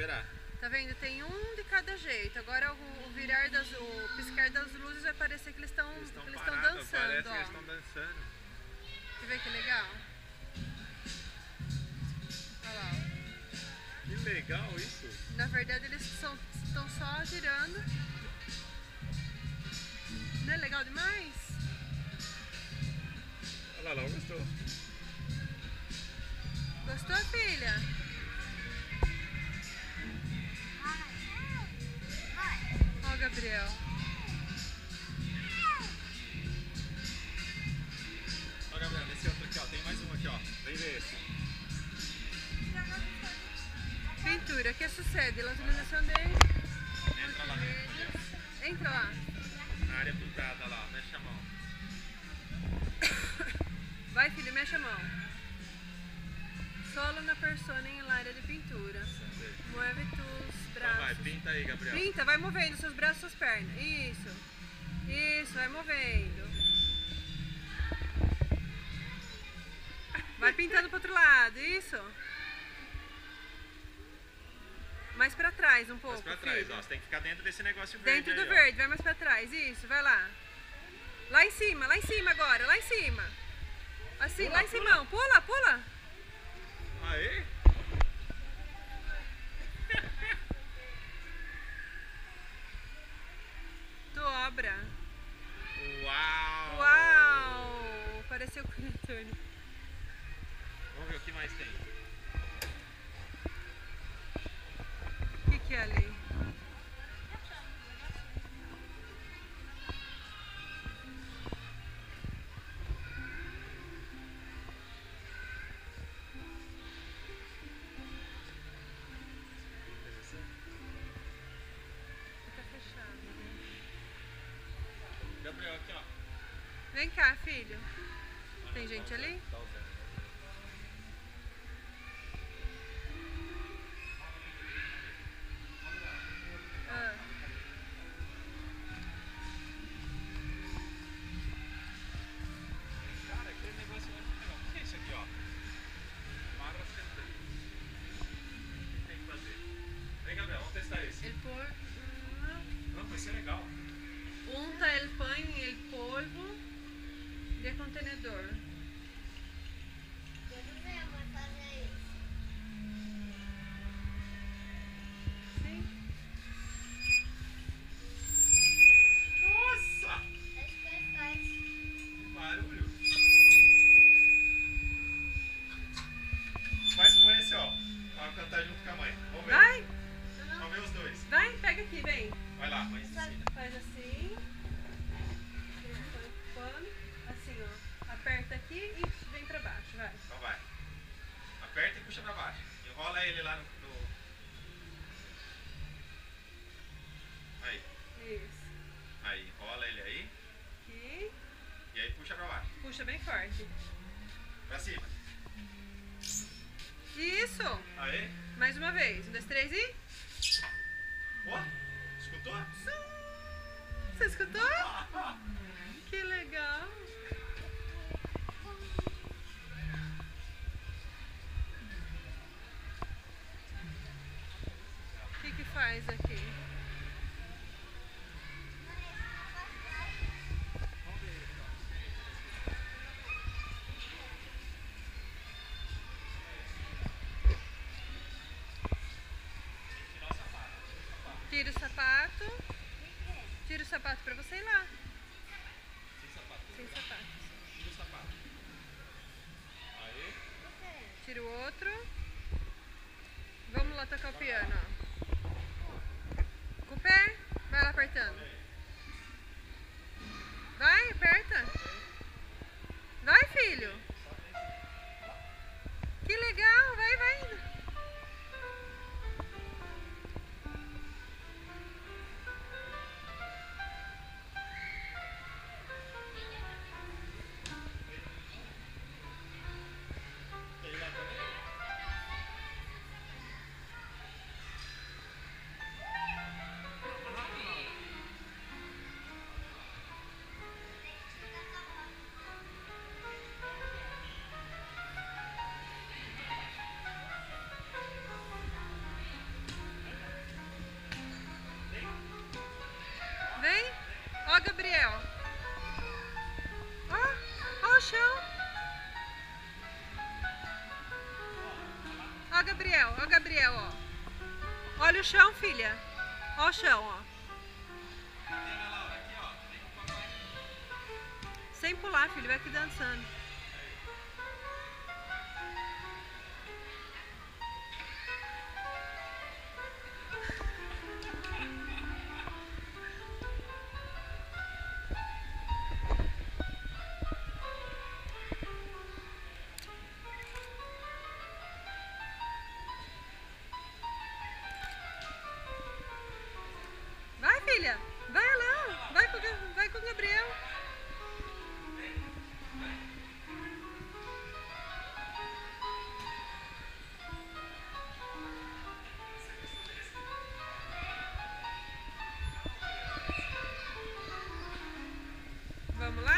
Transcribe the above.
esperar. Tá vendo? Tem um de cada jeito. Agora o piscar das luzes vai parecer que eles estão dançando. Parece ó. que eles estão dançando. Você vê que legal? Olha lá. Que legal isso. Na verdade eles estão só girando. Não é legal demais? Olha lá, gostou. Gostou, filha? Ó o Gabriel. Ó, Gabriel, esse outro aqui, ó. Tem mais um aqui, ó. Vem ver esse. Pintura, que sucede? La utilização de... Entra lá dentro, ali, ó. Entra lá. Na área pintada lá, mexe a mão. Vai, filho, mexe a mão. Solo na persona em área de pintura. Mueve tus braços. Então vai, pinta aí, Gabriel. Pinta, vai movendo seus braços e suas pernas. Isso. Isso, vai movendo. Vai pintando pro outro lado, isso. Mais pra trás um pouco. Mais pra trás, filho. ó. Você tem que ficar dentro desse negócio verde. Dentro do aí, verde, vai mais pra trás. Isso, vai lá. Lá em cima agora, lá em cima. Assim, Pula, lá em cima. Pula, pula. Ó. Aê! Tu obra. Uau! Uau! Pareceu com o Antônio. Vamos ver o que mais tem. O que é ali? Tá fechado, né? Gabriel, aqui, ó. Vem cá, filho. Tem gente ali? Tá usando. Ah. Cara, aquele negócio é muito legal. O que é isso aqui, ó? Barra central. O que tem que fazer? Vem, Gabriel, vamos testar esse. El por... Não, vai ser legal. Unta el pan en el polvo de contenedor. Sim. Nossa! Que barulho. Faz com esse, ó. Pra cantar junto com a mãe. Vamos ver. Vai, Vamos ver os dois. vai, pega aqui, vem. Vai lá, mãe ensina. Faz assim. Põe o pano. Assim, ó. Aperta aqui e vem pra baixo, vai. Então vai. Aperta e puxa pra baixo. Enrola ele lá no... Aí. Isso. Aí, enrola ele aí. Aqui. E aí puxa pra baixo. Puxa bem forte. Pra cima. Isso. Aí. Mais uma vez. 1, 2, 3 e... Ó, escutou? Você escutou? Que legal. O que faz aqui? Tira o sapato. Tira o sapato pra você ir lá. Sem sapato. Sem sapato. Tira o sapato. Aí. Tira o outro. Vamos lá tocar o piano, ó. Com o pé. Vai lá apertando. Vai, aperta. Vai, filho. Que legal. Vai, vai indo. Tem lá também? Gabriel. Ó, Gabriel, ó. Olha o chão, filha. Ó o chão, ó. Sem pular, filho. Vai aqui dançando. Vai, filha. Vai lá. Vai com o Gabriel. Vamos lá?